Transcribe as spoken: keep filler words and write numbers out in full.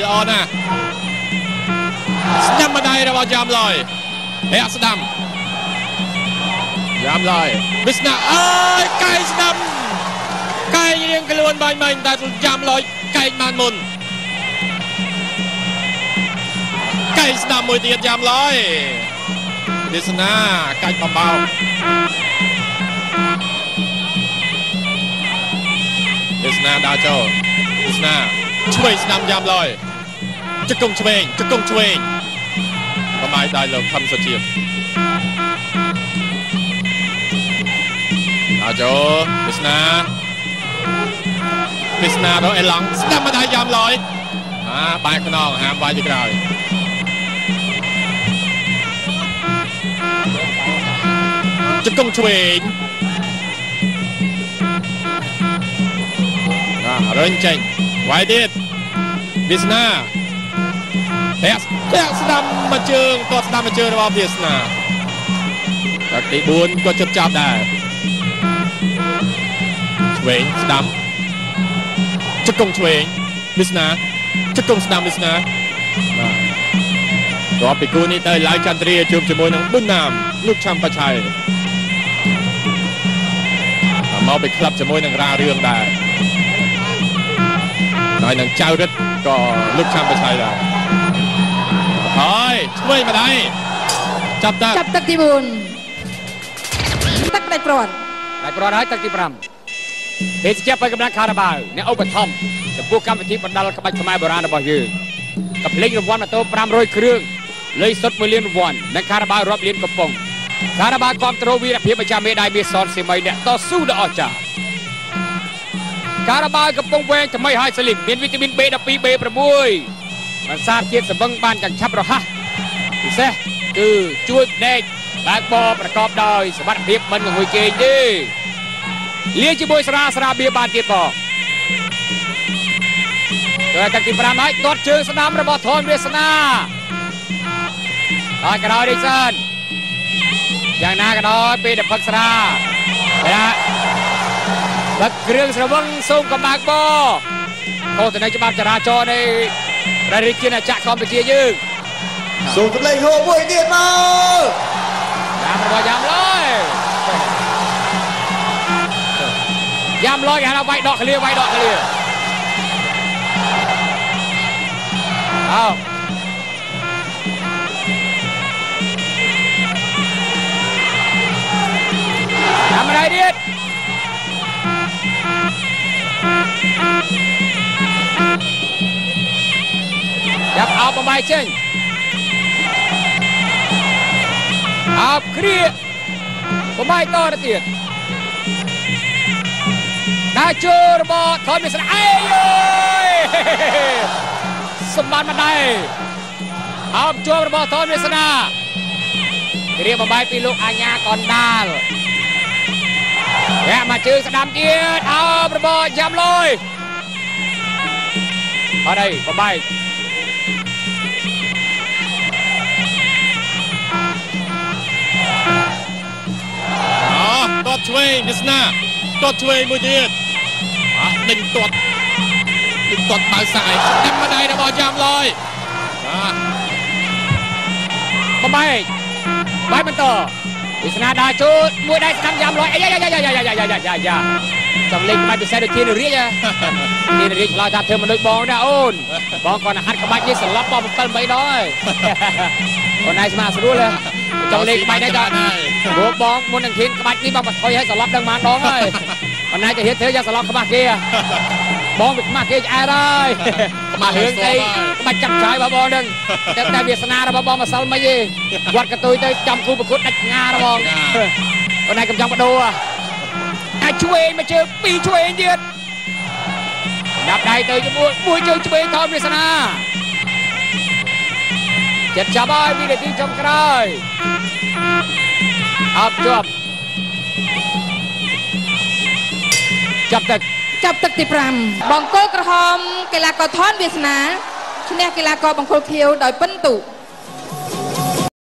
ល្អណាស់ស្ដាំម្ដាយរបស់យ៉ាំឡយហែកស្ដាំយ៉ាំឡយវាសនាអើយកែស្ដាំកែរៀងខ្លួនបាញ់មិញតែយ៉ាំឡយកែបានមុនកែស្ដាំមួយទៀតយ៉ាំឡយវាសនាកាច់បំបោវាសនាដើរចូលវាសនាឆ្វេងស្ដាំយ៉ាំឡយជង្គង់ឆ្វេងជង្គង់ឆ្វេងបំបាយដៃលោកខំសុជាដើរចូលវាសនាវាសនាដល់អេឡង់ស្ដាំម្ដាយយ៉ាំឡយអាបែកខ្នងហាមវាយទៅក្រោយជង្គង់ឆ្វេងអារុញចេញវាយទៀតវាសនាតែតែស្ដាំមកជើងគាត់ស្ដាំមកជើងរបស់វាសនាតែទីបួនគាត់ជិតចាប់ដែរឆ្វេងស្ដាំជង្គង់ឆ្វេងវាសនាជង្គង់ស្ដាំវាសនាបាទរាប់ពីគូនេះទៅឡាយចន្ទ្រាជួបជាមួយនឹងប៊ុនណាមលោកឆាំបច្ឆ័យមកពីក្លឹបជាមួយនឹងរារឿងដែរហើយនឹងចៅរិទ្ធក៏លោកឆាំបច្ឆ័យដែរហើយឆ្វេងម្ដាយចាប់ទឹកចាប់ទឹកទីបួនទឹកដាច់ព្រាត់ដាច់ព្រាត់ហើយទឹកទីប្រាំពេលជាបេកម្លាំងខារ៉ាបាវអ្នកឧបត្ថម្ភចំពោះកម្មវិធីបណ្ដាលក្បាច់ខ្មែរបុរាណរបស់យើងកំភ្លេចរង្វាន់ម៉ូតូប្រាំរយគ្រឿងលុយសុទ្ធមួយលានរង្វាន់និងខារ៉ាបាវរាប់លានកំប៉ុងខារ៉ាបាវគ្រប់គ្រងវីរភាពម្ចាស់មេដាយមាសសនសីមីអ្នកតស៊ូដ៏អស្ចារ្យការ៉ាបាវកំពុងវែងថ្មីហើយស្លីមមានវីតាមីន បេ ដប់ពីរ បេ ប្រាំមួយ បន្សាបជាតិសង្វឹងបានយ៉ាងឆាប់រហ័សពិសេសគឺជួយផ្នែកបើកបរប្រកបដោយសមត្ថភាពមិនងងុយគេងទេលាយជាមួយស្រាស្រាបៀបានទៀតបងទៅតាំងទីប្រាំហើយទាត់ជើងស្ដាំរបស់ធនវាសនាដល់ក្រោយនេះសិនយ៉ាងណាក៏ដោយពេលដែលផឹកស្រាតែផឹកគ្រឿងស្រវឹងសូមកំបាក់បកោទៅនៅច្បាប់ចរាចរណ៍នៃព្រះរាជាណាចក្រកម្ពុជាយើងសូមសម្លេងហូមួយទៀតមកយ៉ាំរបស់យ៉ាំឡយយ៉ាំឡយគេហៅថាវាយដកឃ្លាវាយដកឃ្លាអោយ៉ាំម្ដាយទៀតចាប់អោបបំបាយចេញអោបគ្រាបំបាយតទៅទៀតដើរចូលរបស់ថនមានស្រាអេយសម្បត្តិម្ដាយអោបចូលរបស់ថនវាសនាគ្រាបំបាយពីលោកអាញាកនដាលយ៉ាមកជើងស្ដាំទៀតអោបរបស់យ៉ាំឡយអត់អីបំបាយទាត់ឆ្វេងវាសនាទាត់ឆ្វេងមួយទៀតអត់ដេញទាត់ដេញទាត់បើសាយស្ដាំម្ដាយរបស់យ៉ាំឡយបាទបំបែកបាយបន្តវាសនាដើរចូលមួយដៃស្ដាំយ៉ាំឡយអាយ៉ាយ៉ាយ៉ាយ៉ាយ៉ាយ៉ាយ៉ាយ៉ាចង់លេងក្បាច់ពិសេសដូចជារាជហ៎ជារាជឆ្លើយថាធ្វើមនុស្សបងដែរអូនបងគាត់ណាហាត់ក្បាច់នេះសន្លប់បងbảy 3ដងហើយអូនឯងស្មារស្រួលហ៎ចង់លេងក្បាច់នេះដល់ព្រោះបងមុននឹងធានក្បាច់នេះបងបថុយឲ្យសន្លប់ដឹងប៉ុន្មានដងហើយប៉ុន្តែទៅហ៊ានធ្វើយ៉ាងសន្លប់ខ្មាស់គេបងវាខ្មាស់គេឆ្អែតហើយខ្មាស់រឿងអីក្បាច់ចាប់ឆាយរបស់បងនឹងតែតែវាសនារបស់បងម្សិលមិញទេវត្តកតុយទៅចំគូប្រកួតដាច់ងារបស់បងអូនឯងកំចង់បដូរអាចឆ្វេងមកជើងពីរឆ្វេងទៀតដាក់ដៃទៅជាមួយមួយជើងឆ្វេងថនវាសនាចិត្តចាប់ហើយវិនាទីចុងក្រោយអបជាប់ចាប់ទឹកចាប់ទឹកទីប្រាំបង្គោលក្រហមកីឡាករថនវាសនាឈ្នះកីឡាករបង្គោលខៀវដោយពិន្ទុ